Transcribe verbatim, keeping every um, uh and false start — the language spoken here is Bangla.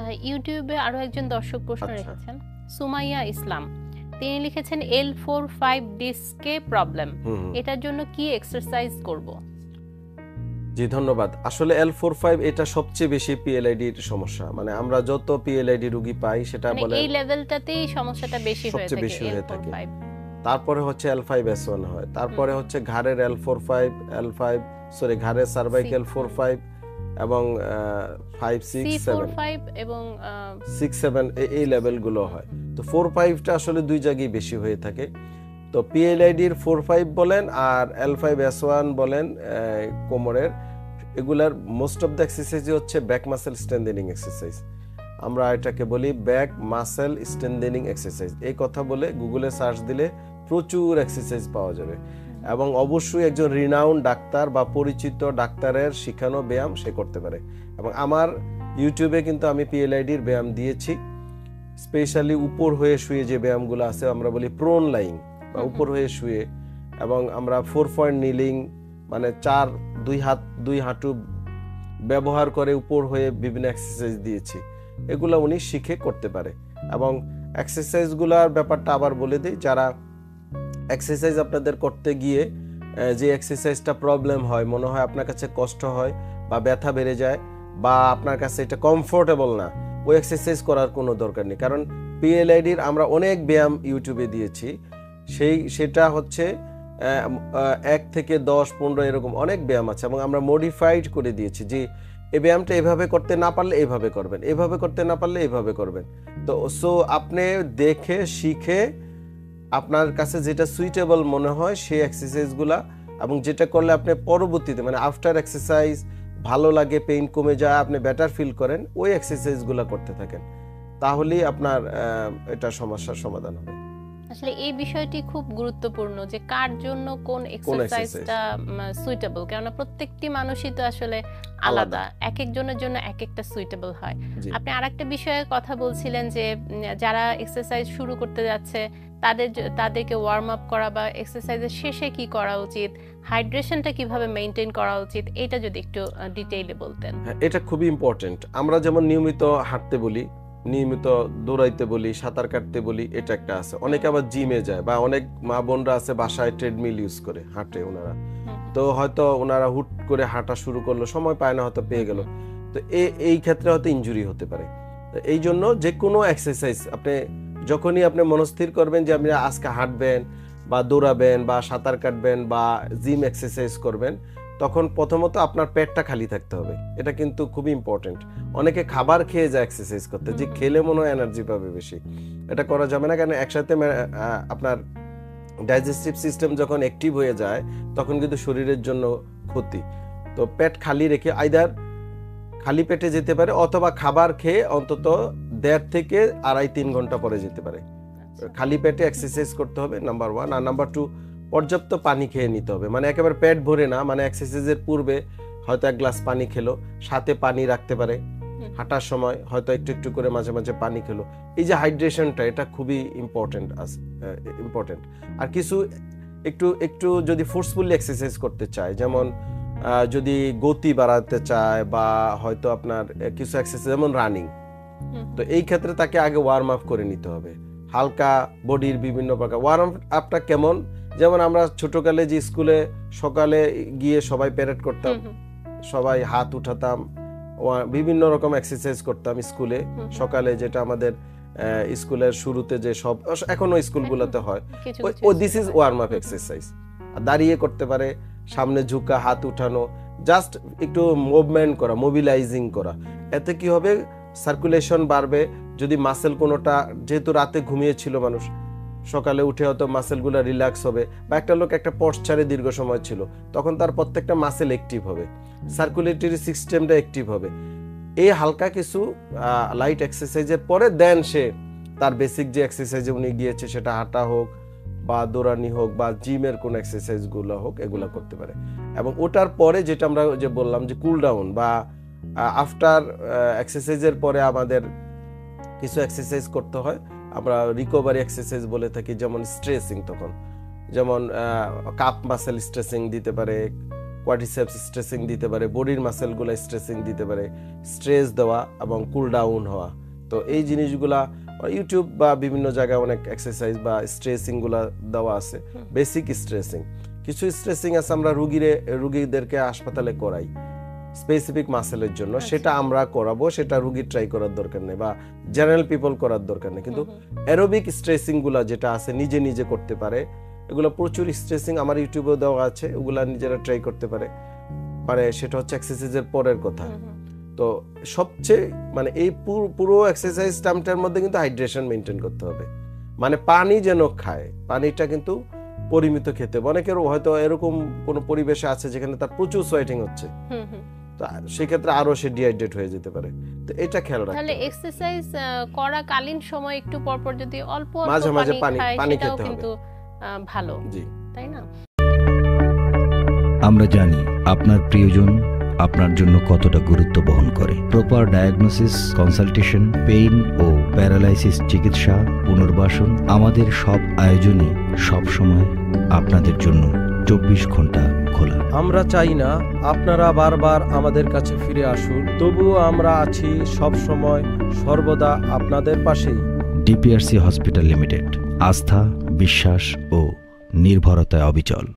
ইউটিউবে আরো একজন দর্শক প্রশ্ন রেখেছেন, সুমাইয়া ইসলাম। তিনি লিখেছেন এল ফোর ফাইভ ডিস্কে প্রবলেম, এটার জন্য কি এক্সারসাইজ করব? জি ধন্যবাদ। আসলে এল ফোর ফাইভ এটা সবচেয়ে বেশি পিএলআইডি এর সমস্যা। মানে আমরা যত পিএলআইডি রোগী পাই সেটা বলে এই লেভেলটাতেই সমস্যাটা বেশি হয়ে থাকে, এল ফোর ফাইভ। তারপরে হচ্ছে এল ফাইভ এস ওয়ান হয়, তারপরে হচ্ছে ঘাড়ের L four five, L five sorry ঘাড়ের সার্ভাইকাল ফোর ফাইভ এবং ফাইভ সিক্স সেভেন এবং সিক্স সেভেন এই লেভেলগুলো হয়। তো ফোর ফাইভটা আসলে দুই জায়গায় বেশি হয়ে থাকে। তো পিএলআইডির ফোর ফাইভ বলেন আর এল ফাইভ এস ওয়ান বলেন কোমরের, এগুলার মোস্ট অফ দ্য এক্সারসাইজ হচ্ছে ব্যাক মাসেল স্ট্রেংথেনিং এক্সারসাইজ। আমরা এটাকে বলি ব্যাক মাসেল স্ট্রেংথেনিং এক্সারসাইজ। এই কথা বলে গুগলে সার্চ দিলে প্রচুর এক্সারসাইজ পাওয়া যাবে এবং অবশ্যই একজন রিনাউন্ড ডাক্তার বা পরিচিত ডাক্তারের শিখানো ব্যায়াম সে করতে পারে। এবং আমার ইউটিউবে কিন্তু আমি পিএলআইডির ব্যায়াম দিয়েছি, স্পেশালি উপর হয়ে শুয়ে যে ব্যায়ামগুলো আছে, আমরা বলি প্রোন লাইং বা উপর হয়ে শুয়ে, এবং আমরা ফোর পয়েন্ট নিলিং মানে চার দুই হাত দুই হাঁটু ব্যবহার করে উপর হয়ে বিভিন্ন এক্সারসাইজ দিয়েছি। এগুলো উনি শিখে করতে পারে। এবং এক্সারসাইজগুলোর ব্যাপারটা আবার বলে দিই, যারা এক্সারসাইজ আপনাদের করতে গিয়ে যে এক্সারসাইজটা প্রবলেম হয়, মনে হয় আপনার কাছে কষ্ট হয় বা ব্যথা বেড়ে যায় বা আপনার কাছে এটা কমফোর্টেবল না, ওই এক্সারসাইজ করার কোনো দরকার নেই। কারণ পিএলআইডির আমরা অনেক ব্যায়াম ইউটিউবে দিয়েছি, সেই সেটা হচ্ছে এক থেকে দশ পনেরো এরকম অনেক ব্যায়াম আছে এবং আমরা মডিফাইড করে দিয়েছি যে এই ব্যায়ামটা এভাবে করতে না পারলে এভাবে করবেন, এভাবে করতে না পারলে এভাবে করবেন। তো সো আপনি দেখে শিখে আপনার কাছে যেটা সুইটেবল মনে হয় সেই এক্সারসাইজগুলা, এবং যেটা করলে আপনি পরবর্তীতে মানে আফটার এক্সারসাইজ ভালো লাগে, পেইন কমে যায়, আপনি বেটার ফিল করেন, ওই এক্সারসাইজগুলো করতে থাকেন, তাহলেই আপনার এটা সমস্যার সমাধান হবে। আসলে এই বিষয়টি খুব গুরুত্বপূর্ণ যে কার জন্য কোন এক্সারসাইজটা সুইটেবল, কারণ প্রত্যেকটি মানুষই তো আসলে আলাদা, এক একজনের জন্য এক একটা সুইটেবল হয়। আপনি আরেকটা বিষয়ে কথা বলছিলেন যে যারা এক্সারসাইজ শুরু করতে যাচ্ছে তাদের তাদেরকে ওয়ার্ম আপ করা বা এক্সারসাইজের শেষে কি করা উচিত, হাইড্রেশনটা কিভাবে মেইনটেইন করা উচিত, এটা যদি একটু ডিটেইলে বলতেন। এটা খুবই ইম্পর্টেন্ট। আমরা যেমন নিয়মিত হাঁটতে বলি, নিয়মিত দৌড়াইতে বলি, সাঁতার কাটতে বলি, এটা একটা আছে। অনেকে আবার জিমে যায় বা অনেক মা বোনরা আছে বাসায় ট্রেডমিল ইউজ করে হাঁটে ওনারা, তো হয়তো ওনারা হুট করে হাঁটা শুরু করলো, সময় পায় না, হয়তো পেয়ে গেল, তো এই ক্ষেত্রে হয়তো ইনজুরি হতে পারে। এই জন্য যে কোনো এক্সারসাইজ আপনি যখনই আপনি মনস্থির করবেন যে আপনি আজকে হাঁটবেন বা দৌড়াবেন বা সাঁতার কাটবেন বা জিম এক্সারসাইজ করবেন, তখন প্রথমত আপনার পেটটা খালি থাকতে হবে, এটা কিন্তু খুবই ইম্পর্টেন্ট। অনেকে খাবার খেয়ে যায় এক্সারসাইজ করতে, যে খেলে মনে হয় এনার্জি পাবে বেশি, এটা করা যাবে না। কারণ একসাথে আপনার ডাইজেস্টিভ সিস্টেম যখন অ্যাক্টিভ হয়ে যায় তখন কিন্তু শরীরের জন্য ক্ষতি। তো পেট খালি রেখে আইদার খালি পেটে যেতে পারে অথবা খাবার খেয়ে অন্তত দেড় থেকে আড়াই তিন ঘন্টা পরে যেতে পারে। খালি পেটে এক্সারসাইজ করতে হবে নাম্বার ওয়ান। আর নাম্বার টু, পর্যাপ্ত পানি খেয়ে নিতে হবে, মানে একেবারে পেট ভরে না, মানে এক্সারসাইজের পূর্বে হয়তো এক গ্লাস পানি খেলো, সাথে পানি রাখতে পারে, হাঁটার সময় হয়তো একটু একটু করে মাঝে মাঝে পানি খেলো। এই যে হাইড্রেশনটা, এটা খুবই ইম্পর্টেন্ট ইম্পর্টেন্ট আর কিছু একটু একটু যদি ফোর্সফুলি এক্সারসাইজ করতে চায়, যেমন যদি গতি বাড়াতে চায় বা হয়তো আপনার কিছু এক্সারসাইজ যেমন রানিং, তো এই ক্ষেত্রে তাকে আগে ওয়ার্ম আপ করে নিতে হবে, হালকা বডির বিভিন্ন প্রকার ওয়ার্ম আপটা কেমন, যেমন আমরা ছোটকালে যে স্কুলে সকালে গিয়ে সবাই প্যারেড করতাম, সবাই হাত উঠাতাম, বিভিন্ন রকম এক্সারসাইজ করতাম স্কুলে সকালে, যেটা আমাদের স্কুলের শুরুতে যে সব এখনো স্কুলগুলোতে হয়, ও this is warm up exercise. দাঁড়িয়ে করতে পারে, সামনে ঝুঁকা, হাত উঠানো, জাস্ট একটু মুভমেন্ট করা, মোবিলাইজিং করা, এতে কি হবে সার্কুলেশন বাড়বে। যদি মাসেল কোনোটা, যেহেতু রাতে ঘুমিয়েছিল মানুষ, সকালে উঠে হয়তো মাসেলগুলো রিল্যাক্স হবে, বা একটা লোক একটা পশ্চারে দীর্ঘ সময় ছিল, তখন তার প্রত্যেকটা মাসেল অ্যাক্টিভ হবে, সার্কুলেটরি সিস্টেমটা অ্যাক্টিভ হবে। এই হালকা কিছু লাইট এক্সারসাইজের পরে দেন সে তার বেসিক যে এক্সারসাইজে উনি গিয়েছে, সেটা হাঁটা হোক বা দৌড়ানি হোক বা জিমের কোন এক্সারসাইজগুলো হোক, এগুলো করতে পারে। এবং ওটার পরে যেটা আমরা যে বললাম যে কুল ডাউন বা আফটার এক্সারসাইজের পরে আমাদের কিছু এক্সারসাইজ করতে হয়, আমরা রিকভারি এক্সারসাইজ বলে থাকি, যেমন স্ট্রেসিং, তখন যেমন কাপ মাসেল স্ট্রেসিং দিতে পারে, কোয়াড্রিসেপস স্ট্রেচিং দিতে পারে, বডির মাসেলগুলো স্ট্রেচিং দিতে পারে, স্ট্রেস দেওয়া এবং কুল ডাউন হওয়া। তো এই জিনিসগুলা ইউটিউব বা বিভিন্ন জায়গায় অনেক এক্সারসাইজ বা স্ট্রেচিং গুলা দেওয়া আছে, বেসিক স্ট্রেচিং। কিছু স্ট্রেচিং আছে আমরা রুগীরে রুগীদেরকে হাসপাতালে করাই স্পেসিফিক মাসেলের জন্য, সেটা আমরা করাবো, সেটা রুগী ট্রাই করার দরকার নেই বা জেনারেল পিপল করার দরকার নেই। কিন্তু অ্যারোবিক স্ট্রেচিং গুলা যেটা আছে নিজে নিজে করতে পারে, এগুলো প্রচুর স্ট্রেচিং আমার ইউটিউবেও দেওয়া আছে, ওগুলা নিজেরা ট্রাই করতে পারে পারে সেটা হচ্ছে এক্সারসাইজের পরের কথা। তো সবচেয়ে মানে এই পুরো এক্সারসাইজ টাইমটার মধ্যে কিন্তু হাইড্রেশন মেনটেন করতে হবে, মানে পানি যেন খায়, পানিটা কিন্তু পরিমিত খেতে হবে। অনেকের হয়তো এরকম কোনো পরিবেশে আছে যেখানে তার প্রচুর সোয়েটিং হচ্ছে, তো সেক্ষেত্রে আরো সে ডিহাইড্রেট হয়ে যেতে পারে। তো এটা খেয়াল রাখতে হবে। তাহলে এক্সারসাইজ করাকালীন সময় একটু পর পর যদি অল্প অল্প মাঝে মাঝে পানি পানি খেতে হবে, কিন্তু ভালো, জি তাই না? আমরা জানি আপনার প্রিয়জন আপনার জন্য কতটা গুরুত্ব বহন করে। প্রপার ডায়াগনোসিস, কনসালটেশন, পেইন ও প্যারালাইসিস চিকিৎসা, পুনর্বাসন, আমাদের সব আয়োজনই সব সময় আপনাদের জন্য চব্বিশ ঘন্টা খোলা। আমরা চাই না আপনারা বারবার আমাদের কাছে ফিরে আসুন, তবুও আমরা আছি সব সময় সর্বদা আপনাদের পাশেই। ডিপিআরসি হসপিটাল লিমিটেড, আস্থা, বিশ্বাস ও নির্ভরতায় অবিচল।